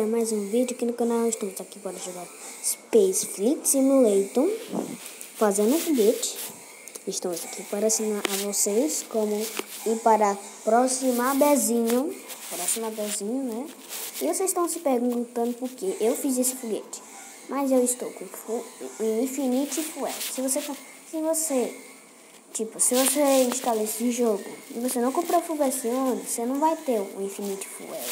galera, mais um vídeo aqui no canal. Estamos aqui para jogar Space Flight Simulator, fazendo foguete. Estamos aqui para ensinar a vocês como ir para aproximar Bezinho, né? E vocês estão se perguntando por que eu fiz esse foguete. Mas eu estou com Infinity Fuel. Se você instalar esse jogo e você não comprar o Full versão, você não vai ter o Infinity Fuel.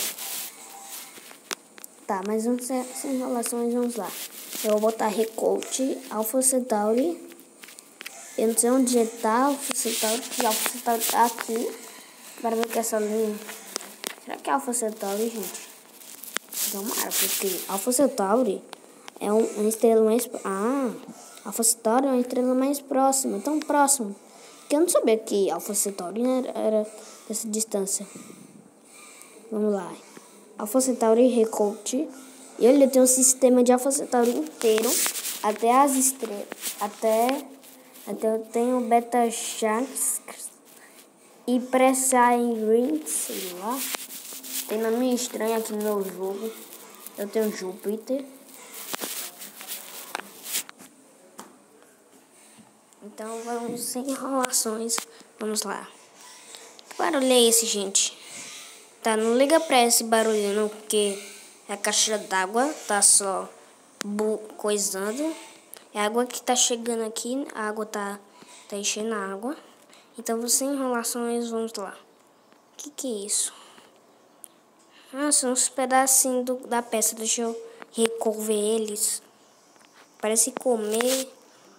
Tá, mas sem enrolações, vamos lá. Eu vou botar Recolt, Alpha Centauri. Eu não sei onde está Alpha Centauri, porque Alpha Centauri tá aqui. Para ver que essa linha. Será que é Alpha Centauri, gente? Tomara, porque Alpha Centauri é uma estrela mais... Alpha Centauri é uma estrela mais próxima, tão próxima. Que eu não sabia que Alpha Centauri era dessa distância. Vamos lá. Alpha Centauri Recolt. E ele tem um sistema de Alpha Centauri inteiro. Até as estrelas. Até eu tenho Beta Sharks e Preside Rings, sei lá. Tem nome estranho aqui no meu jogo. Eu tenho Júpiter. Então vamos sem enrolações. Vamos lá. Que barulho é esse, gente? Tá, não liga pra esse barulho não, porque a caixa d'água tá só coisando. É a água que tá chegando aqui, a água tá enchendo a água. Então, sem enrolações, vamos lá. Que é isso? São uns pedacinhos da peça, deixa eu recolver eles. Parece comer.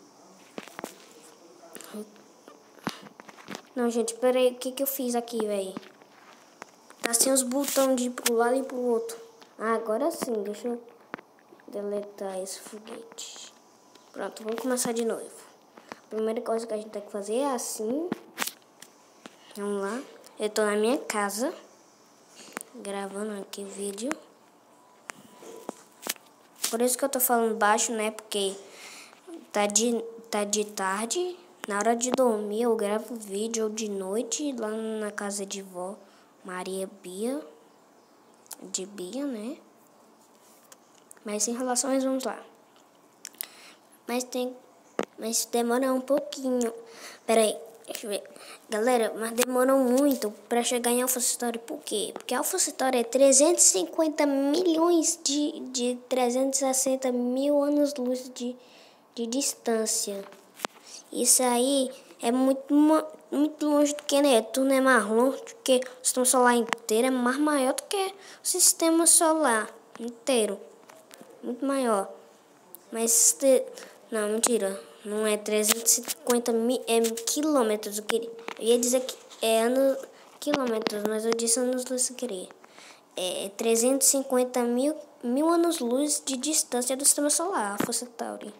Não, gente, peraí, o que eu fiz aqui, velho? Tá sem os botões de ir pro lado e pro outro. Agora sim, deixa eu deletar esse foguete. Pronto, vamos começar de novo. A primeira coisa que a gente tem que fazer é assim. Vamos lá. Eu tô na minha casa, gravando aqui o vídeo. Por isso que eu tô falando baixo, né? Porque tá de tarde. Na hora de dormir eu gravo vídeo, ou de noite, lá na casa de vó Maria Bia. De Bia, né? Mas sem relações, vamos lá. Mas demora um pouquinho. Pera aí, deixa eu ver. Galera, mas demora muito pra chegar em Alpha Centauri. Por quê? Porque Alpha Centauri é 350 milhões de 360 mil anos-luz de distância. Isso aí é muito longe do que Netuno, é mais longe do que o sistema solar inteiro, é mais maior do que o sistema solar inteiro. Muito maior. Mas, não, mentira. Não é 350 mil, é quilômetros. Eu ia dizer que é quilômetros, mas eu disse anos-luz sem querer. É 350 mil anos-luz de distância do sistema solar, Alpha Centauri.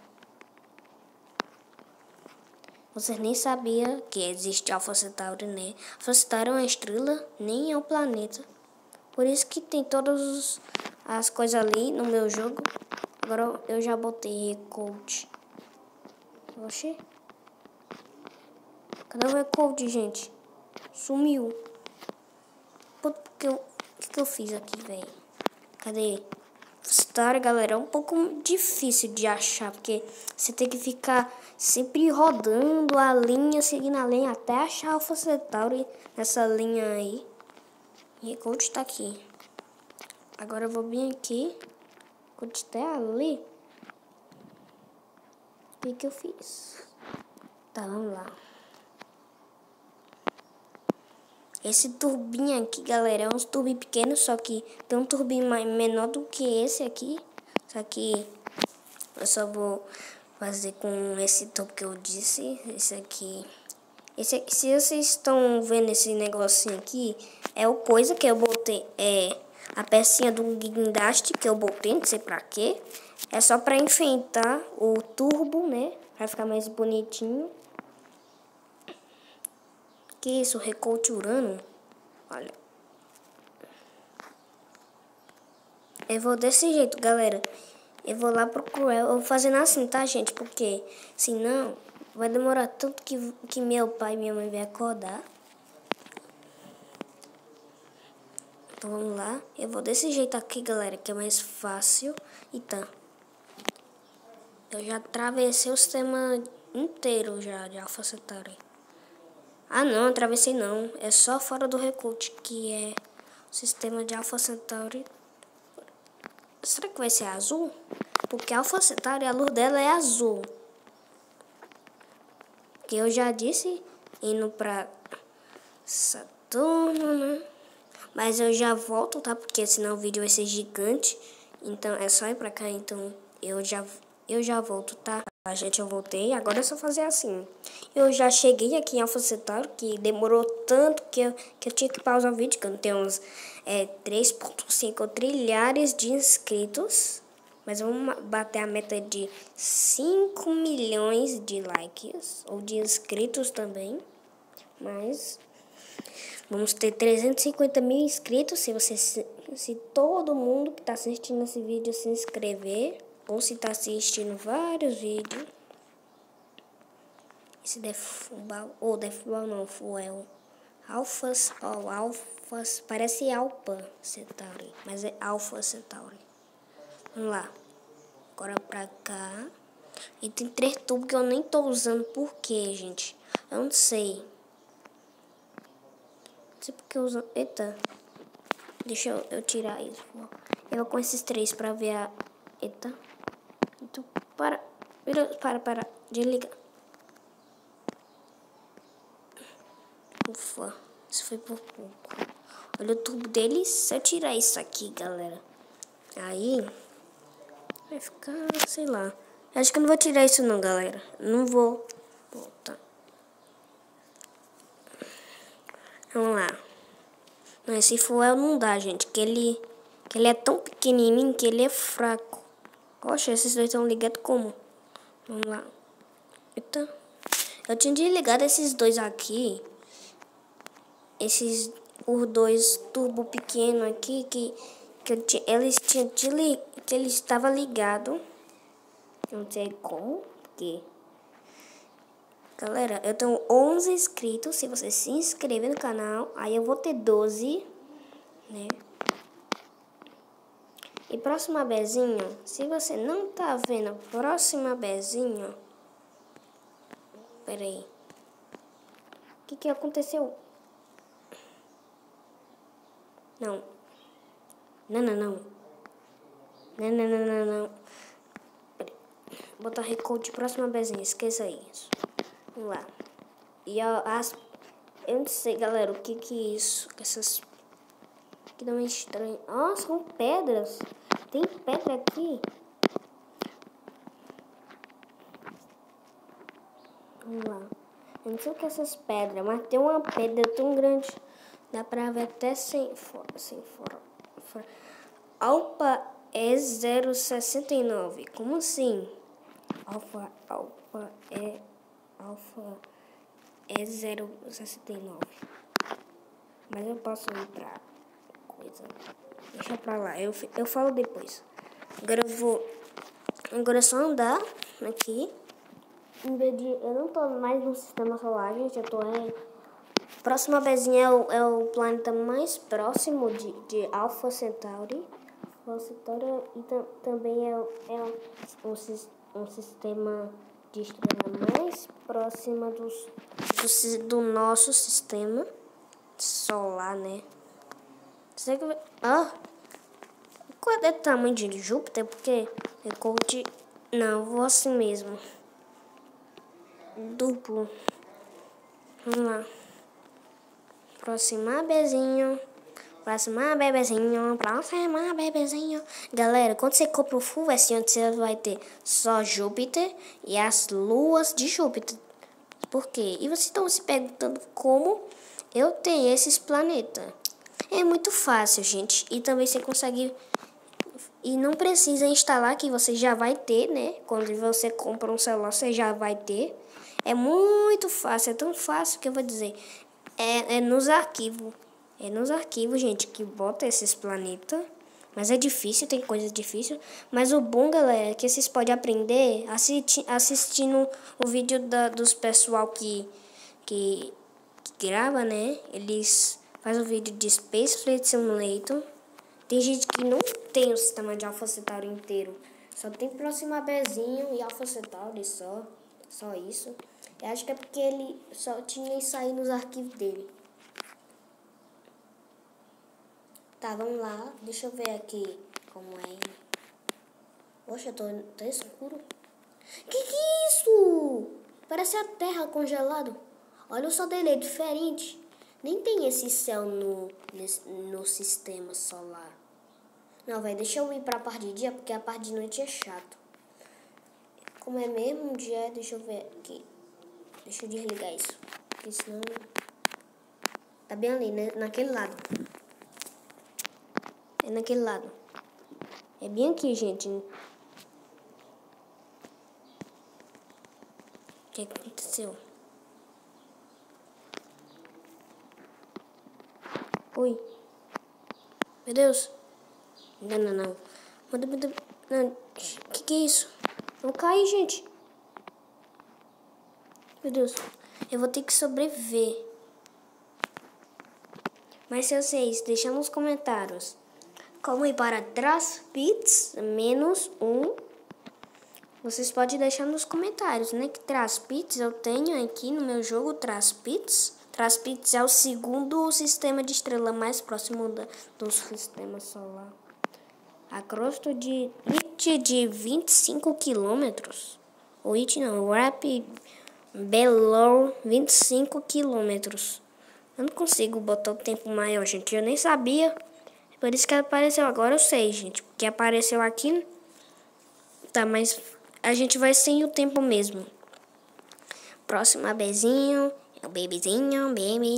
Vocês nem sabiam que existe Alpha Centauri, né? Alpha Centauri é uma estrela, nem é um planeta. Por isso que tem todas as coisas ali no meu jogo. Agora eu já botei Recolt. Oxi. Cadê o Recolt, gente? Sumiu. O que eu fiz aqui, velho? Cadê? História, galera, é um pouco difícil de achar, porque você tem que ficar sempre rodando a linha, seguindo a linha, até achar Alpha Centauri nessa linha aí. E Recolt tá aqui. Agora eu vou vir aqui. Recolt tá ali. O que eu fiz? Tá, vamos lá. Esse turbinho aqui, galera, é um turbinho pequeno, só que tem um turbinho menor do que esse aqui. Só que eu só vou fazer com esse tubo que eu disse. Esse aqui. Se vocês estão vendo esse negocinho aqui, é o coisa que eu botei. É a pecinha do guindaste que eu botei, não sei pra quê. É só pra enfeitar o turbo, né? Pra ficar mais bonitinho. Que isso, Recolt Urano? Olha. Eu vou desse jeito, galera. Eu vou lá procurar. Eu vou fazendo assim, tá, gente? Porque senão vai demorar tanto que meu pai e minha mãe vão acordar. Então vamos lá. Eu vou desse jeito aqui, galera, que é mais fácil. E tá. Eu já atravessei o sistema inteiro já de Alpha Centauri. Ah não, atravessei não. É só fora do Recruit que é o sistema de Alpha Centauri. Será que vai ser azul? Porque a Alpha Centauri, a luz dela é azul. Que eu já disse, indo pra Saturno, né? Mas eu já volto, tá? Porque senão o vídeo vai ser gigante. Então é só ir pra cá. Então eu já volto, tá? A gente, eu voltei. Agora é só fazer assim. Eu já cheguei aqui em Alpha Centauri, que demorou tanto que eu tinha que pausar o vídeo. Que eu não tenho uns 3,5 trilhares de inscritos. Mas vamos bater a meta de 5 milhões de likes. Ou de inscritos também. Mas vamos ter 350 mil inscritos se todo mundo que está assistindo esse vídeo se inscrever. Ou se está assistindo vários vídeos. Esse Deathball, ou Deathball não, Fuel. Alphas, Alphas, parece Alpha Centauri, mas é Alpha Centauri. Vamos lá. Agora pra cá. E tem 3 tubos que eu nem tô usando. Por quê, gente? Eu não sei. Não sei porque eu uso. Eita. Deixa eu tirar isso. Eu vou com esses 3 pra ver a. Eita. Então, para. Desliga. Ufa. Isso foi por pouco. Olha o tubo dele. Se eu tirar isso aqui, galera. Aí. Vai ficar, sei lá. Acho que eu não vou tirar isso não, galera. Não vou. Voltar. Vamos lá. Não, esse fuel não dá, gente. Que ele é tão pequenininho que ele é fraco. Poxa, esses dois estão ligados como? Vamos lá. Eita. Eu tinha desligado esses dois aqui. Os dois turbo pequeno aqui que eles estavam ligados. Não sei como, porque... Galera, eu tenho 11 inscritos. Se você se inscrever no canal, aí eu vou ter 12, né? E próxima bezinha, se você não tá vendo próxima bezinha... Pera aí. O que aconteceu? Não. Não. Botar recorde próxima bezinha, esqueça isso. Vamos lá. E eu não sei, galera, o que é isso? Essas que dão estranho. Ah, são pedras. Tem pedra aqui. Vamos lá. Eu não sei o que é essas pedras, mas tem uma pedra tão grande. Dá pra ver até sem fora. Alpha é 069. Como assim? Alpha é 069. Mas eu posso ir pra coisa. Deixa pra lá. Eu falo depois. Agora é só andar aqui. Eu não tô mais no sistema solar, gente. Eu tô Próxima bezinha é o planeta mais próximo de Alpha Centauri. Alpha Centauri e também é um sistema de estrela mais próxima do nosso sistema solar, né? Qual é o tamanho de Júpiter? Porque não, vou assim mesmo. Duplo. Vamos lá. Próxima bebezinho. Galera, quando você compra o full versão, você vai ter só Júpiter e as luas de Júpiter. Por quê? E vocês estão se perguntando como eu tenho esses planetas. É muito fácil, gente. E também você consegue... E não precisa instalar, que você já vai ter, né? Quando você compra um celular, você já vai ter. É muito fácil, é tão fácil que eu vou dizer... É nos arquivos. É nos arquivos, gente, que bota esses planetas. Mas é difícil, tem coisa difícil. Mas o bom, galera, é que vocês podem aprender assistindo o vídeo dos pessoal que grava, né? Eles faz um vídeo de Space Flight Simulator. Tem gente que não tem o sistema de Alpha Centauri inteiro. Só tem Próxima Bzinho e Alpha Centauri só. Só isso. Eu acho que é porque ele só tinha isso aí nos arquivos dele. Tá, vamos lá. Deixa eu ver aqui como é. Poxa, tá escuro. Que é isso? Parece a Terra congelada. Olha o sol dele, é diferente. Nem tem esse céu no sistema solar. Não, velho, deixa eu ir pra parte de dia, porque a parte de noite é chato. Como é mesmo um dia, deixa eu ver aqui. Deixa eu desligar isso. Porque senão... Tá bem ali, né? Naquele lado. É naquele lado. É bem aqui, gente. O que aconteceu? Oi. Meu Deus. Não. Não. Que é isso? Vou cair, gente. Meu Deus. Eu vou ter que sobreviver. Mas se vocês deixam nos comentários como ir para Traspits -1, vocês podem deixar nos comentários, né? Que Traspits eu tenho aqui no meu jogo, Traspits. Traspits é o segundo sistema de estrela mais próximo do sistema solar. A crosta de 25 km. O it não, Rapid Below 25 km. Eu não consigo botar o tempo maior, gente. Eu nem sabia. Por isso que apareceu agora, eu sei, gente. Porque apareceu aqui. Tá, mas a gente vai sem o tempo mesmo. Próxima bezinho. Bebezinho,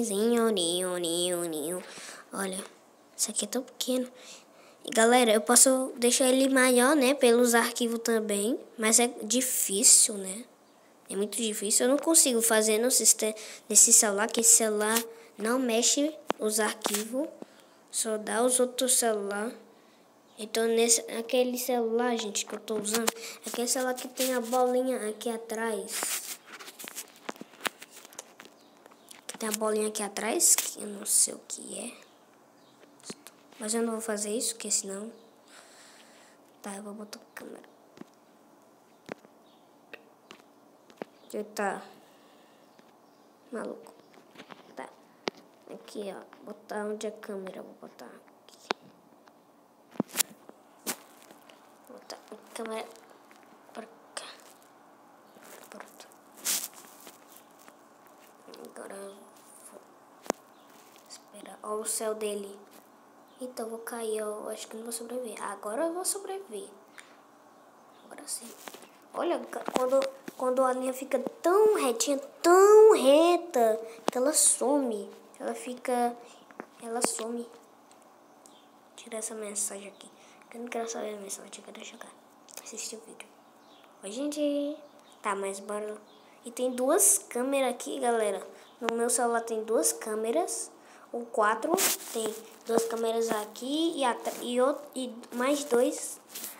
ninho. Olha, isso aqui é tão pequeno. E galera, eu posso deixar ele maior, né? Pelos arquivos também. Mas é difícil, né? É muito difícil. Eu não consigo fazer no sistema, nesse celular, que esse celular não mexe os arquivos. Só dá os outros celulares. Então, aquele celular, gente, que eu tô usando, é aquele celular que tem a bolinha aqui atrás. Que tem a bolinha aqui atrás, que eu não sei o que é. Mas eu não vou fazer isso, porque senão... Tá, eu vou botar a câmera. Eita. Maluco. Tá. Aqui, ó. Botar onde é a câmera, vou botar aqui. Botar a câmera pra cá. Pronto. Agora eu vou esperar. Olha o céu dele. Então eu vou cair, eu acho que não vou sobreviver. Agora eu vou sobreviver. Agora sim. Olha, quando a linha fica tão retinha, tão reta, que ela some. Ela some. Tira essa mensagem aqui. Eu não quero saber a mensagem, eu quero jogar. Assistir o vídeo. Oi, gente. Tá, mas bora. E tem duas câmeras aqui, galera. No meu celular tem duas câmeras. O 4 tem duas câmeras aqui e mais dois.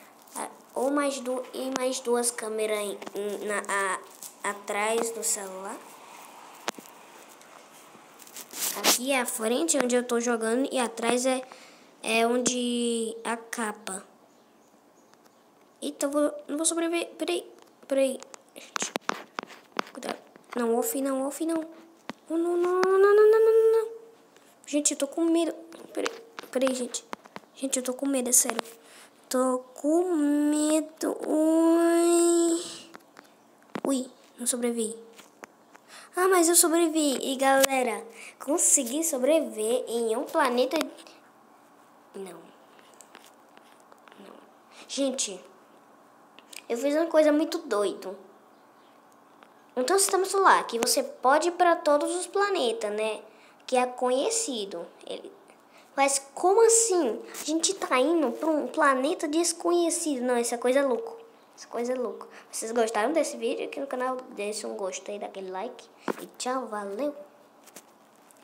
Mais duas câmeras atrás do celular. Aqui é a frente onde eu tô jogando e atrás é onde a capa. Eita, não vou sobreviver. Peraí. Cuidado. Não, off não. Não. Gente, eu tô com medo. Peraí, gente. Gente, eu tô com medo, é sério. Tô com medo. Ui, não sobrevivi. Ah, mas eu sobrevivi. E galera, consegui sobreviver em um planeta... Não. Gente, eu fiz uma coisa muito doida. Então, o sistema solar, que você pode ir para todos os planetas, né? Que é conhecido. Mas como assim? A gente tá indo para um planeta desconhecido. Não, isso é coisa louca. Vocês gostaram desse vídeo? Aqui no canal, deixa um gostei, daquele like. E tchau, valeu!